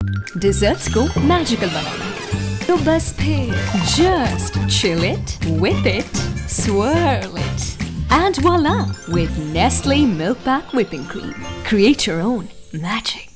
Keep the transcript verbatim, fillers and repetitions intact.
Desserts को magical बनाना, तो बस फिर just chill it, whip it, swirl it, and voila! With Nestlé Milk Pak whipping cream, create your own magic.